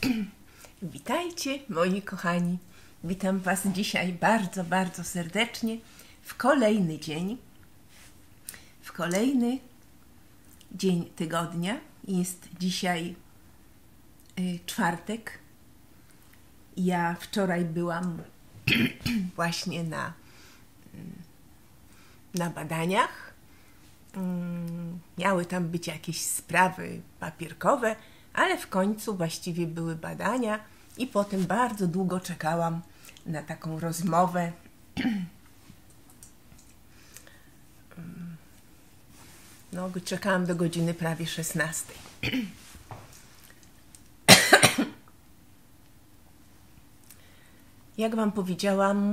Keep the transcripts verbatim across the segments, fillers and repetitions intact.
Witajcie, moi kochani. Witam Was dzisiaj bardzo, bardzo serdecznie w kolejny dzień. W kolejny dzień tygodnia. Jest dzisiaj y, czwartek. Ja wczoraj byłam właśnie na, na badaniach. Miały tam być jakieś sprawy papierkowe, ale w końcu właściwie były badania i potem bardzo długo czekałam na taką rozmowę. No, czekałam do godziny prawie szesnastej. Jak Wam powiedziałam,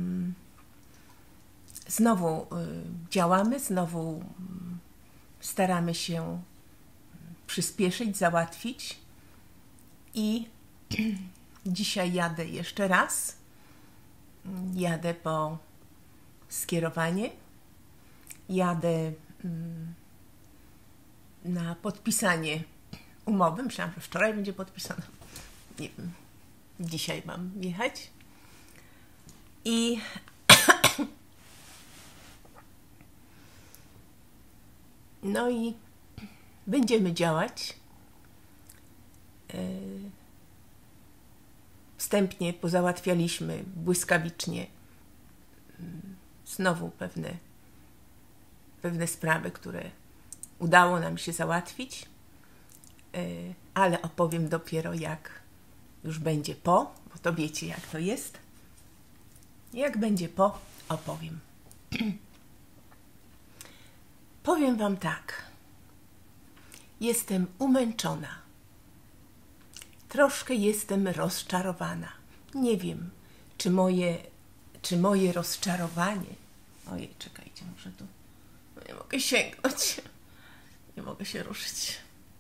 znowu działamy, znowu staramy się przyspieszyć, załatwić i dzisiaj jadę jeszcze raz. Jadę po skierowanie. Jadę na podpisanie umowy. Myślałam, że wczoraj będzie podpisana. Nie wiem. Dzisiaj mam jechać. I no i będziemy działać. Wstępnie pozałatwialiśmy błyskawicznie znowu pewne, pewne sprawy, które udało nam się załatwić, ale opowiem dopiero jak już będzie po, bo to wiecie jak to jest. Jak będzie po, opowiem. Powiem Wam tak. Jestem umęczona. Troszkę jestem rozczarowana. Nie wiem, czy moje, czy moje rozczarowanie... Ojej, czekajcie, muszę tu... No nie mogę sięgnąć. Nie mogę się ruszyć.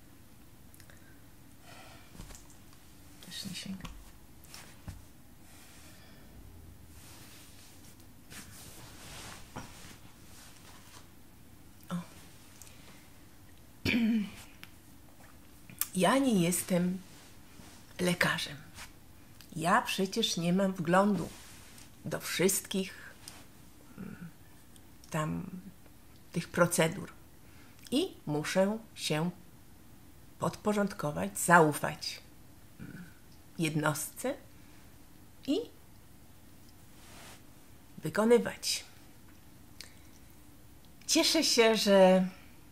Też nie sięgam. O. Ja nie jestem lekarzem. Ja przecież nie mam wglądu do wszystkich tam tych procedur. I muszę się podporządkować, zaufać jednostce i wykonywać. Cieszę się, że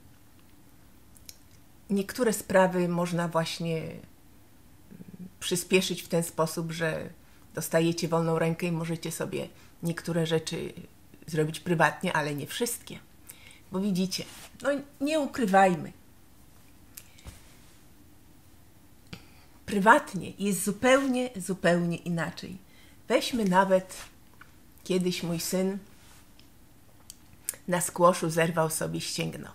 niektóre sprawy można właśnie przyspieszyć w ten sposób, że dostajecie wolną rękę i możecie sobie niektóre rzeczy zrobić prywatnie, ale nie wszystkie. Bo widzicie, no nie ukrywajmy. Prywatnie jest zupełnie, zupełnie inaczej. Weźmy nawet kiedyś mój syn na skłoszu zerwał sobie ścięgno.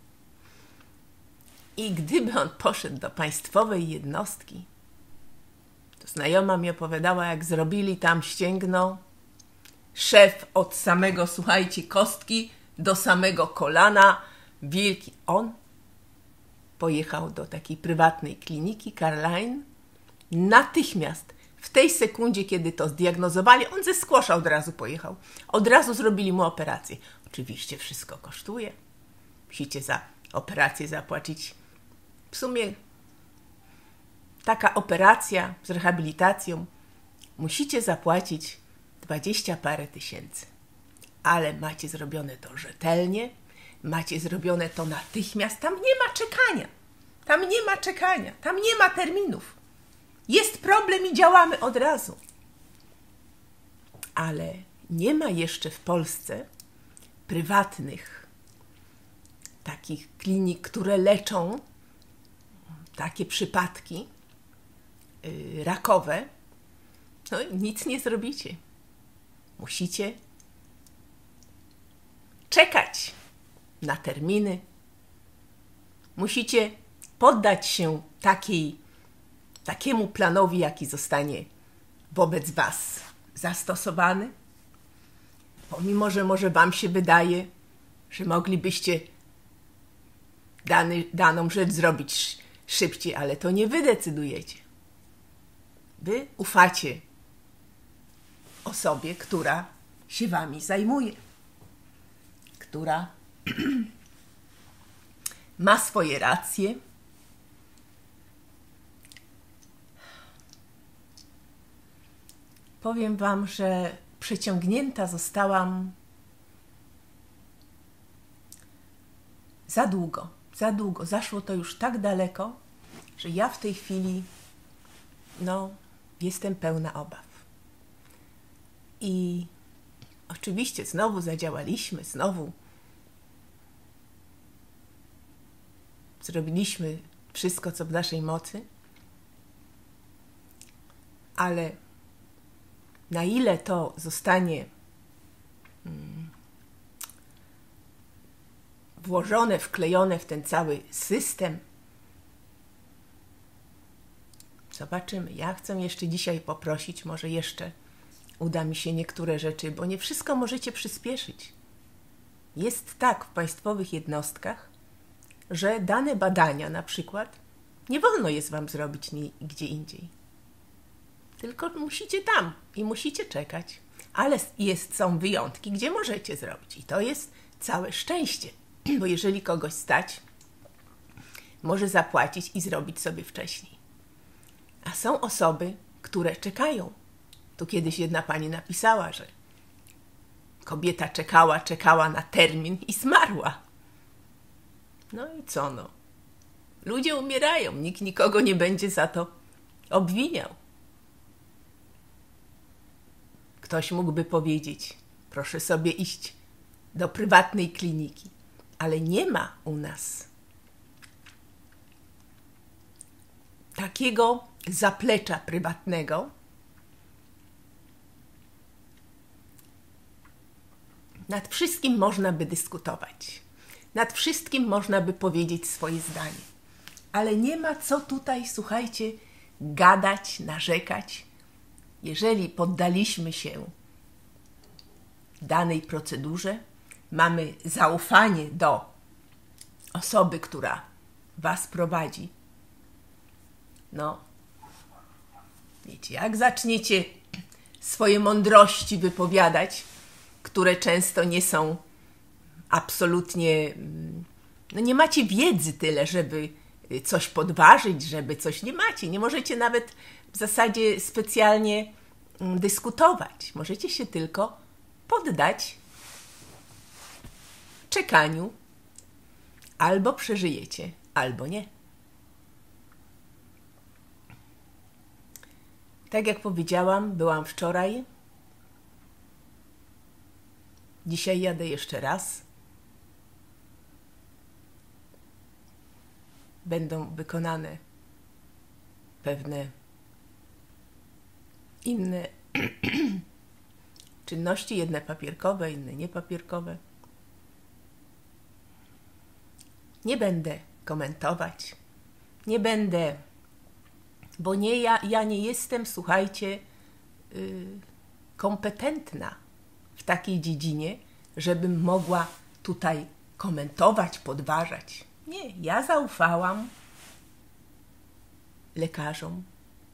I gdyby on poszedł do państwowej jednostki, to znajoma mi opowiadała, jak zrobili tam ścięgno, szef od samego, słuchajcie, kostki do samego kolana, wielki. On pojechał do takiej prywatnej kliniki Caroline. Natychmiast, w tej sekundzie, kiedy to zdiagnozowali, on ze skłosza od razu pojechał. Od razu zrobili mu operację. Oczywiście wszystko kosztuje. Musicie za operację zapłacić. W sumie taka operacja z rehabilitacją musicie zapłacić dwadzieścia parę tysięcy. Ale macie zrobione to rzetelnie, macie zrobione to natychmiast. Tam nie ma czekania. Tam nie ma czekania. Tam nie ma terminów. Jest problem i działamy od razu. Ale nie ma jeszcze w Polsce prywatnych takich klinik, które leczą takie przypadki yy, rakowe. No i nic nie zrobicie. Musicie czekać na terminy. Musicie poddać się takiej, takiemu planowi, jaki zostanie wobec Was zastosowany. Pomimo, że może Wam się wydaje, że moglibyście dany, daną rzecz zrobić szybciej, ale to nie Wy decydujecie. Wy ufacie osobie, która się wami zajmuje, która ma swoje racje. Powiem wam, że przeciągnięta zostałam za długo, za długo. Zaszło to już tak daleko, że ja w tej chwili, no, jestem pełna obaw. I oczywiście znowu zadziałaliśmy, znowu zrobiliśmy wszystko, co w naszej mocy, ale na ile to zostanie hmm, włożone, wklejone w ten cały system, zobaczymy. Ja chcę jeszcze dzisiaj poprosić, może jeszcze uda mi się niektóre rzeczy, bo nie wszystko możecie przyspieszyć. Jest tak w państwowych jednostkach, że dane badania na przykład nie wolno jest wam zrobić nigdzie indziej. Tylko musicie tam i musicie czekać. Ale jest, są wyjątki, gdzie możecie zrobić. I to jest całe szczęście, bo jeżeli kogoś stać, może zapłacić i zrobić sobie wcześniej. A są osoby, które czekają. Tu kiedyś jedna pani napisała, że kobieta czekała, czekała na termin i zmarła. No i co no? Ludzie umierają, nikt nikogo nie będzie za to obwiniał. Ktoś mógłby powiedzieć, proszę sobie iść do prywatnej kliniki, ale nie ma u nas takiego zaplecza prywatnego, nad wszystkim można by dyskutować. Nad wszystkim można by powiedzieć swoje zdanie. Ale nie ma co tutaj, słuchajcie, gadać, narzekać. Jeżeli poddaliśmy się danej procedurze, mamy zaufanie do osoby, która was prowadzi, no, wiecie, jak zaczniecie swoje mądrości wypowiadać, które często nie są absolutnie, no nie macie wiedzy tyle, żeby coś podważyć, żeby coś nie macie. Nie możecie nawet w zasadzie specjalnie dyskutować. Możecie się tylko poddać czekaniu. Albo przeżyjecie, albo nie. Tak jak powiedziałam, byłam wczoraj. Dzisiaj jadę jeszcze raz. Będą wykonane pewne inne czynności, jedne papierkowe, inne niepapierkowe. Nie będę komentować, nie będę, bo nie, ja, ja nie jestem, słuchajcie, yy, kompetentna w takiej dziedzinie, żebym mogła tutaj komentować, podważać. Nie, ja zaufałam lekarzom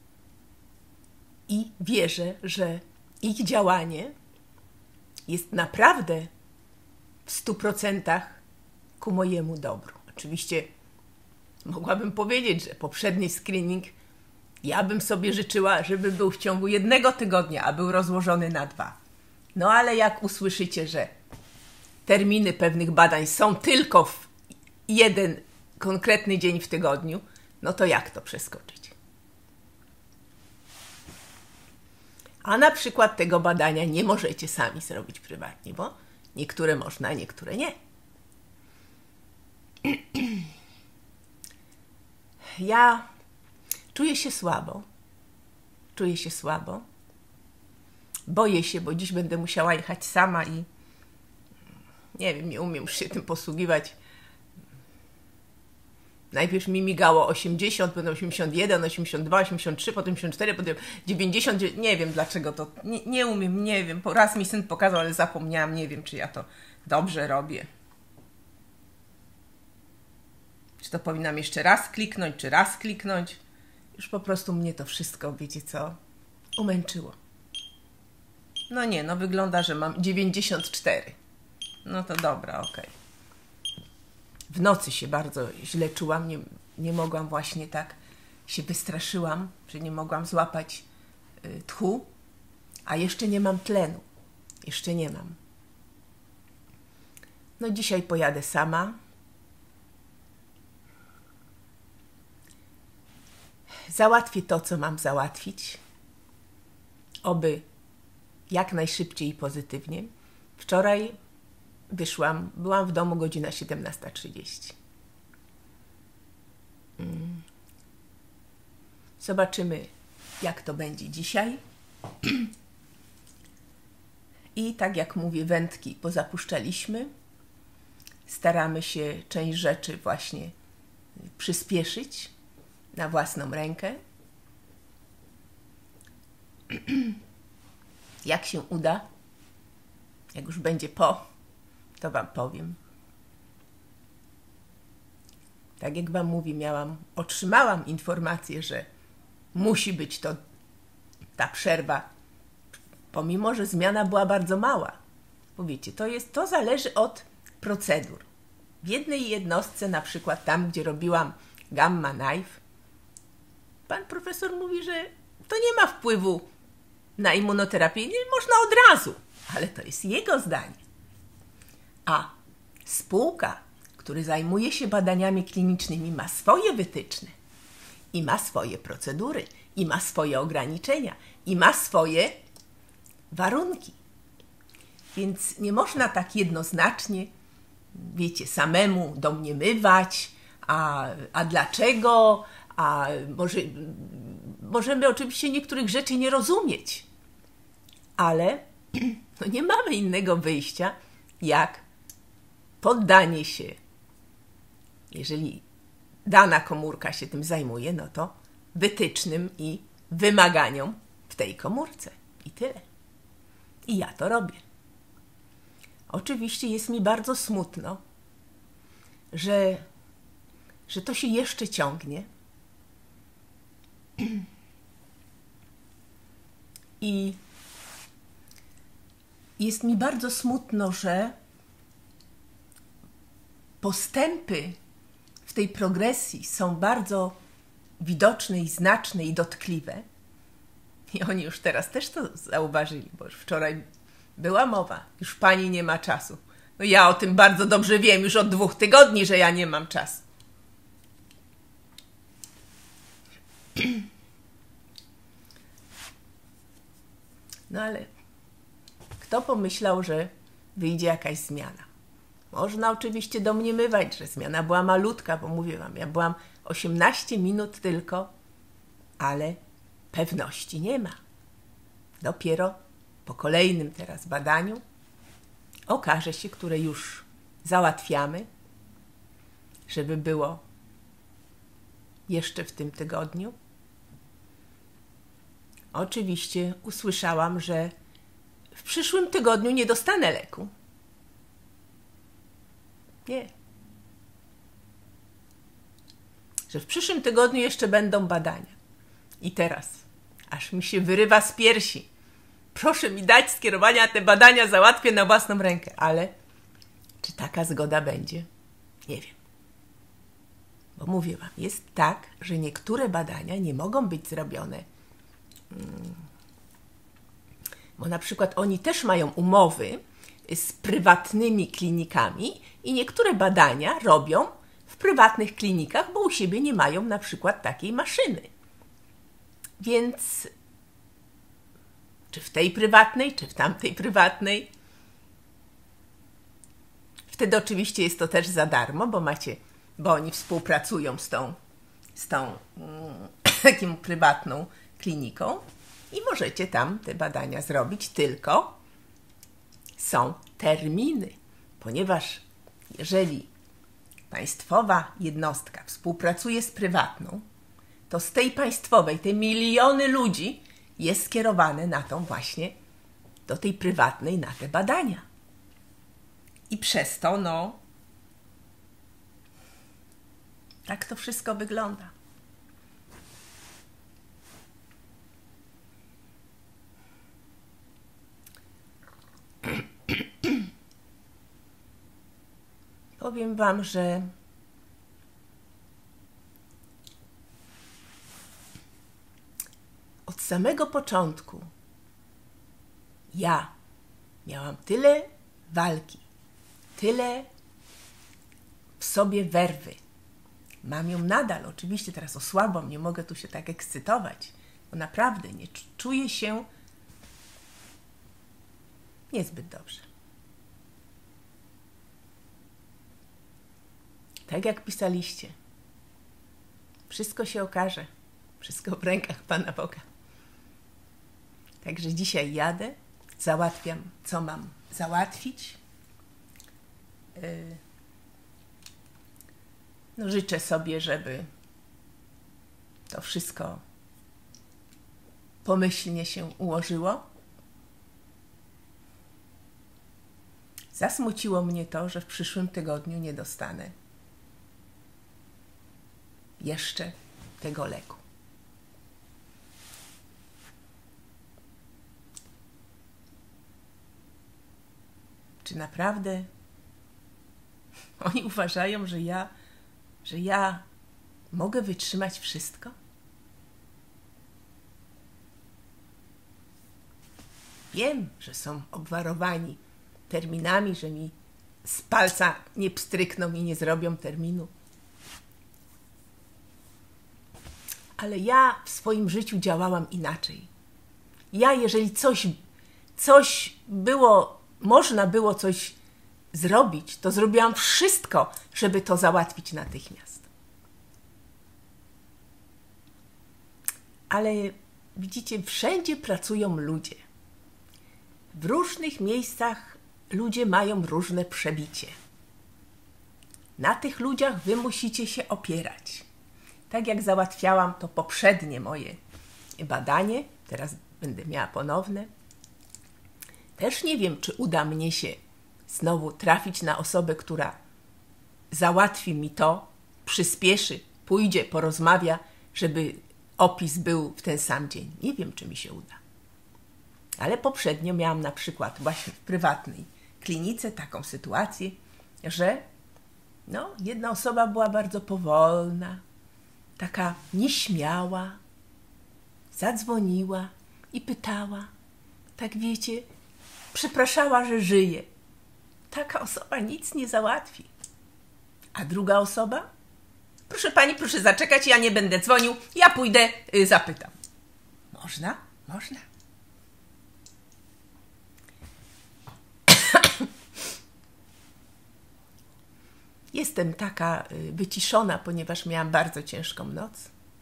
i wierzę, że ich działanie jest naprawdę w stu procentach ku mojemu dobru. Oczywiście mogłabym powiedzieć, że poprzedni screening ja bym sobie życzyła, żeby był w ciągu jednego tygodnia, a był rozłożony na dwa. No ale jak usłyszycie, że terminy pewnych badań są tylko w jeden konkretny dzień w tygodniu, no to jak to przeskoczyć? A na przykład tego badania nie możecie sami zrobić prywatnie, bo niektóre można, a niektóre nie. Ja czuję się słabo. Czuję się słabo. Boję się, bo dziś będę musiała jechać sama i nie wiem, nie umiem już się tym posługiwać. Najpierw mi migało osiemdziesiąt, potem osiemdziesiąt jeden, osiemdziesiąt dwa, osiemdziesiąt trzy, potem osiemdziesiąt cztery, potem dziewięćdziesiąt. Nie wiem dlaczego to. Nie, nie umiem, nie wiem. Raz mi syn pokazał, ale zapomniałam. Nie wiem, czy ja to dobrze robię. Czy to powinnam jeszcze raz kliknąć, czy raz kliknąć? Już po prostu mnie to wszystko, wiecie co? umęczyło. No nie, no wygląda, że mam dziewięćdziesiąt cztery. No to dobra, okej. Okay. W nocy się bardzo źle czułam, nie, nie mogłam właśnie tak, się wystraszyłam, że nie mogłam złapać y, tchu, a jeszcze nie mam tlenu. Jeszcze nie mam. No dzisiaj pojadę sama. Załatwię to, co mam załatwić. Oby jak najszybciej i pozytywnie. Wczoraj wyszłam, byłam w domu godzina siedemnasta trzydzieści. Mm. Zobaczymy, jak to będzie dzisiaj. I tak jak mówię, wędki pozapuszczaliśmy. Staramy się część rzeczy właśnie przyspieszyć na własną rękę. Jak się uda, jak już będzie po, to Wam powiem. Tak jak Wam mówię, miałam, otrzymałam informację, że musi być to ta przerwa, pomimo że zmiana była bardzo mała. Bo wiecie, to, jest, to zależy od procedur. W jednej jednostce, na przykład tam, gdzie robiłam Gamma Knife, pan profesor mówi, że to nie ma wpływu na immunoterapię, nie można od razu, ale to jest jego zdanie. A spółka, która zajmuje się badaniami klinicznymi, ma swoje wytyczne i ma swoje procedury, i ma swoje ograniczenia, i ma swoje warunki. Więc nie można tak jednoznacznie, wiecie, samemu domniemywać, a, a dlaczego, a może, możemy oczywiście niektórych rzeczy nie rozumieć, ale no nie mamy innego wyjścia, jak poddanie się, jeżeli dana komórka się tym zajmuje, no to wytycznym i wymaganiom w tej komórce. I tyle. I ja to robię. Oczywiście jest mi bardzo smutno, że, że to się jeszcze ciągnie. I jest mi bardzo smutno, że postępy w tej progresji są bardzo widoczne i znaczne i dotkliwe. I oni już teraz też to zauważyli, bo już wczoraj była mowa. Już pani nie ma czasu. No ja o tym bardzo dobrze wiem już od dwóch tygodni, że ja nie mam czasu. No ale kto pomyślał, że wyjdzie jakaś zmiana? Można oczywiście domniemywać, że zmiana była malutka, bo mówię wam, ja byłam osiemnaście minut tylko, ale pewności nie ma. Dopiero po kolejnym teraz badaniu okaże się, które już załatwiamy, żeby było jeszcze w tym tygodniu. Oczywiście usłyszałam, że w przyszłym tygodniu nie dostanę leku. Nie. Że w przyszłym tygodniu jeszcze będą badania. I teraz, aż mi się wyrywa z piersi. Proszę mi dać skierowania, te badania załatwię na własną rękę. Ale czy taka zgoda będzie? Nie wiem. Bo mówię wam, jest tak, że niektóre badania nie mogą być zrobione. Hmm. Bo na przykład oni też mają umowy z prywatnymi klinikami i niektóre badania robią w prywatnych klinikach, bo u siebie nie mają na przykład takiej maszyny. Więc czy w tej prywatnej, czy w tamtej prywatnej. Wtedy oczywiście jest to też za darmo, bo macie, bo oni współpracują z tą, z tą mm, taką prywatną kliniką i możecie tam te badania zrobić, tylko są terminy, ponieważ jeżeli państwowa jednostka współpracuje z prywatną, to z tej państwowej te miliony ludzi jest skierowane na tą właśnie, do tej prywatnej, na te badania. I przez to, no, tak to wszystko wygląda. powiem wam, że od samego początku ja miałam tyle walki, tyle w sobie werwy. Mam ją nadal, oczywiście teraz osłabłam, nie mogę tu się tak ekscytować, bo naprawdę nie czuję się niezbyt dobrze. Tak jak pisaliście, wszystko się okaże, wszystko w rękach Pana Boga. Także dzisiaj jadę, załatwiam, co mam załatwić. Yy, no życzę sobie, żeby to wszystko pomyślnie się ułożyło. Zasmuciło mnie to, że w przyszłym tygodniu nie dostanę jeszcze tego leku. Czy naprawdę oni uważają, że ja, że ja mogę wytrzymać wszystko? Wiem, że są obwarowani terminami, że mi z palca nie pstrykną i nie zrobią terminu. Ale ja w swoim życiu działałam inaczej. Ja, jeżeli coś, coś było, można było coś zrobić, to zrobiłam wszystko, żeby to załatwić natychmiast. Ale widzicie, wszędzie pracują ludzie. W różnych miejscach ludzie mają różne przebicie. Na tych ludziach wy musicie się opierać. Tak jak załatwiałam to poprzednie moje badanie, teraz będę miała ponowne. Też nie wiem, czy uda mnie się znowu trafić na osobę, która załatwi mi to, przyspieszy, pójdzie, porozmawia, żeby opis był w ten sam dzień. Nie wiem, czy mi się uda. Ale poprzednio miałam na przykład właśnie w prywatnej klinice taką sytuację, że no, jedna osoba była bardzo powolna, taka nieśmiała, zadzwoniła i pytała, tak wiecie, przepraszała, że żyje. Taka osoba nic nie załatwi. A druga osoba? Proszę pani, proszę zaczekać, ja nie będę dzwonił, ja pójdę, yy, zapytam. Można? Można. Jestem taka wyciszona, ponieważ miałam bardzo ciężką noc.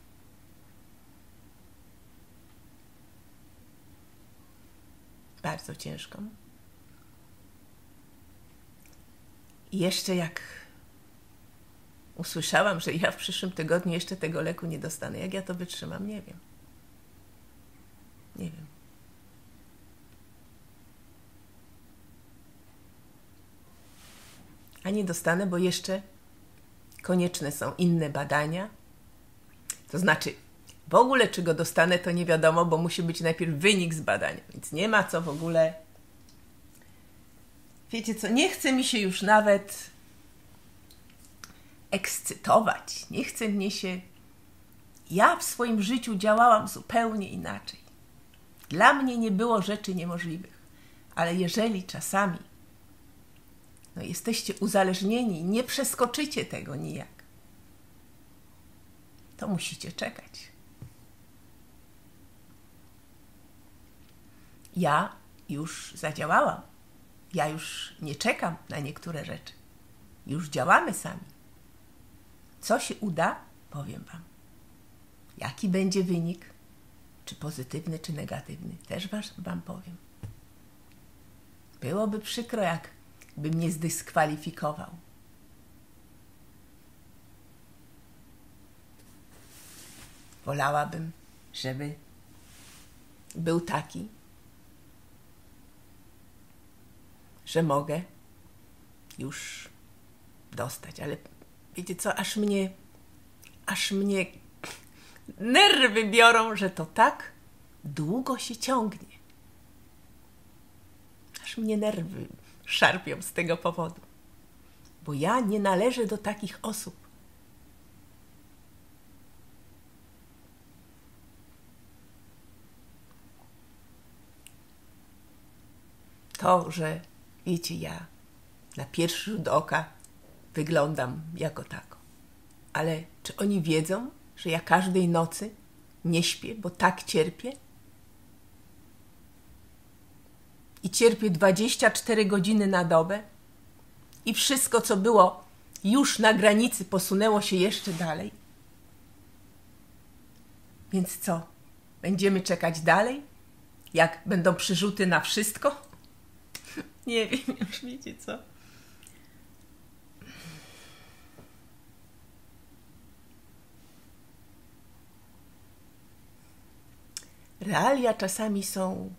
Bardzo ciężką. I jeszcze jak usłyszałam, że ja w przyszłym tygodniu jeszcze tego leku nie dostanę, jak ja to wytrzymam, nie wiem. Nie wiem. A nie dostanę, bo jeszcze konieczne są inne badania. To znaczy, w ogóle czy go dostanę, to nie wiadomo, bo musi być najpierw wynik z badania, więc nie ma co w ogóle... Wiecie co, nie chce mi się już nawet ekscytować. Nie chce mnie się... Ja w swoim życiu działałam zupełnie inaczej. Dla mnie nie było rzeczy niemożliwych. Ale jeżeli czasami no, jesteście uzależnieni, nie przeskoczycie tego nijak, to musicie czekać. Ja już zadziałałam. Ja już nie czekam na niektóre rzeczy. Już działamy sami. Co się uda, powiem wam. Jaki będzie wynik, czy pozytywny, czy negatywny, też wam powiem. Byłoby przykro, jakby mnie zdyskwalifikował. Wolałabym, żeby był taki, że mogę już dostać, ale wiecie co, aż mnie, aż mnie nerwy biorą, że to tak długo się ciągnie. Aż mnie nerwy szarpią z tego powodu. bo ja nie należę do takich osób. To, że wiecie, ja na pierwszy rzut oka wyglądam jako tako. Ale czy oni wiedzą, że ja każdej nocy nie śpię, bo tak cierpię? I cierpię dwadzieścia cztery godziny na dobę i wszystko, co było już na granicy, posunęło się jeszcze dalej. Więc co? Będziemy czekać dalej? Jak będą przyrzuty na wszystko? Nie wiem, już wiecie co. Realia czasami są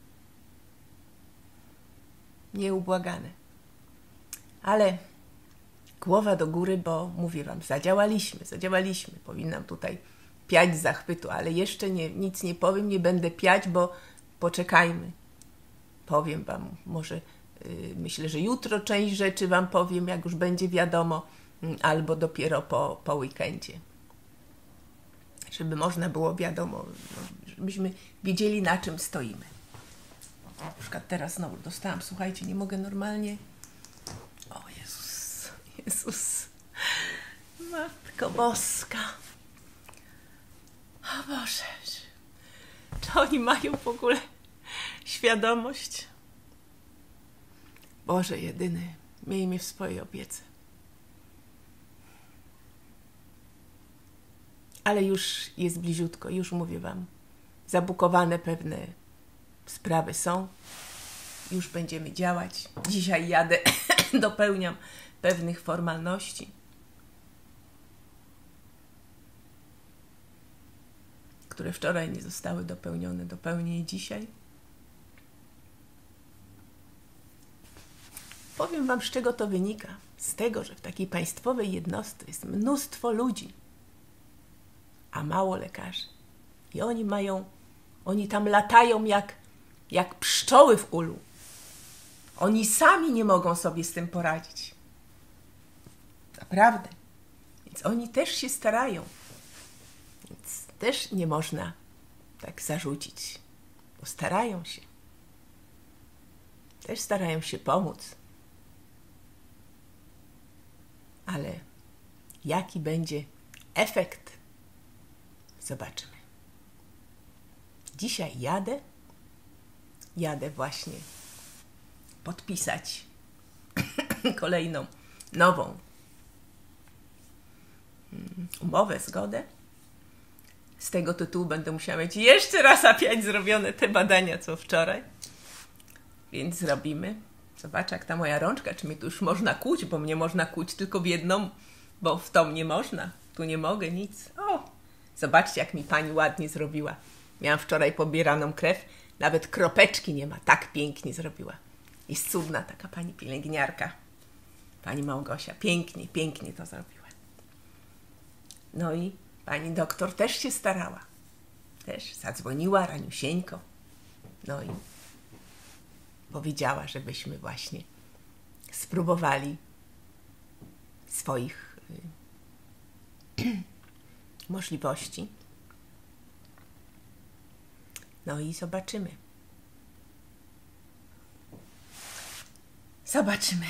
nieubłagane. Ale głowa do góry, bo mówię wam, zadziałaliśmy, zadziałaliśmy. Powinnam tutaj piać z zachwytu, ale jeszcze nie, nic nie powiem, nie będę piać, bo poczekajmy. Powiem wam, może yy, myślę, że jutro część rzeczy wam powiem, jak już będzie wiadomo, yy, albo dopiero po, po weekendzie. Żeby można było wiadomo, no, żebyśmy wiedzieli, na czym stoimy. Na przykład teraz znowu dostałam, słuchajcie, nie mogę normalnie... O Jezus, Jezus, Matko Boska. O Boże, czy oni mają w ogóle świadomość? Boże jedyny, miej mnie w swojej opiece. Ale już jest bliziutko, już mówię wam, zabukowane pewne sprawy są, już będziemy działać. Dzisiaj jadę, dopełniam pewnych formalności, które wczoraj nie zostały dopełnione, dopełnię je dzisiaj. Powiem wam, z czego to wynika. Z tego, że w takiej państwowej jednostce jest mnóstwo ludzi, a mało lekarzy. I oni mają, oni tam latają jak, jak pszczoły w ulu. Oni sami nie mogą sobie z tym poradzić. Naprawdę. Więc oni też się starają. Więc też nie można tak zarzucić, bo starają się. Też starają się pomóc. Ale jaki będzie efekt? Zobaczymy. Dzisiaj jadę, jadę właśnie podpisać kolejną, nową umowę, zgodę. Z tego tytułu będę musiała mieć jeszcze raz apiać zrobione te badania, co wczoraj. Więc zrobimy. Zobacz, jak ta moja rączka, czy mnie tu już można kłuć, bo mnie można kłuć tylko w jedną, bo w tą nie można. Tu nie mogę nic. O! Zobaczcie, jak mi pani ładnie zrobiła. Miałam wczoraj pobieraną krew, nawet kropeczki nie ma. Tak pięknie zrobiła. Jest cudna taka pani pielęgniarka. Pani Małgosia. Pięknie, pięknie to zrobiła. No i pani doktor też się starała. Też zadzwoniła raniusieńko. No i powiedziała, żebyśmy właśnie spróbowali swoich y, możliwości. No i zobaczymy. Zobaczymy.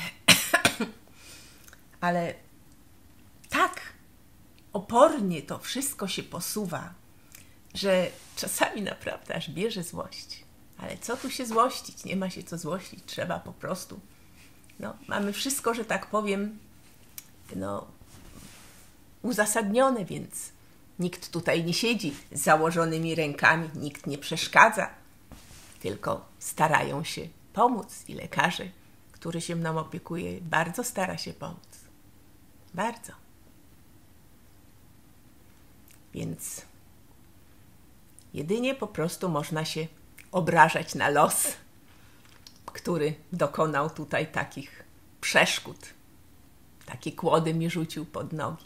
Ale tak opornie to wszystko się posuwa, że czasami naprawdę aż bierze złość. Ale co tu się złościć? Nie ma się co złościć. Trzeba po prostu. No, mamy wszystko, że tak powiem, no, uzasadnione, więc nikt tutaj nie siedzi z założonymi rękami, nikt nie przeszkadza, tylko starają się pomóc i lekarze, który się mną opiekuje, bardzo stara się pomóc. Bardzo. Więc jedynie po prostu można się obrażać na los, który dokonał tutaj takich przeszkód. Takie kłody mi rzucił pod nogi.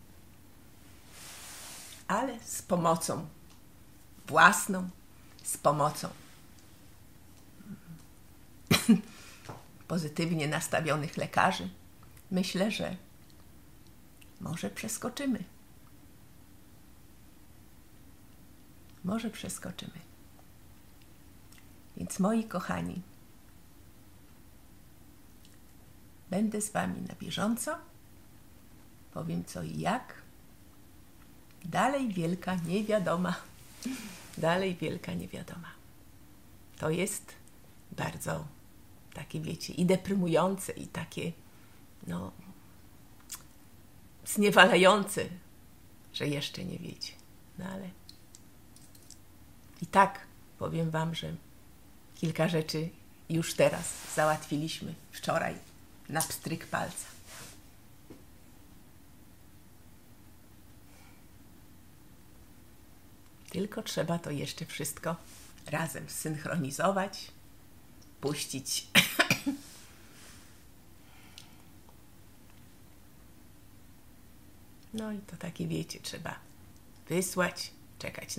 Ale z pomocą własną, z pomocą pozytywnie nastawionych lekarzy, myślę, że może przeskoczymy. Może przeskoczymy. Więc moi kochani, będę z wami na bieżąco. Powiem co i jak. Dalej wielka niewiadoma. Dalej wielka niewiadoma. To jest bardzo takie, wiecie, i deprymujące, i takie, no, zniewalające, że jeszcze nie wiecie. No ale i tak powiem wam, że kilka rzeczy już teraz załatwiliśmy wczoraj na pstryk palca. Tylko trzeba to jeszcze wszystko razem zsynchronizować, puścić. No i to takie, wiecie, trzeba wysłać, czekać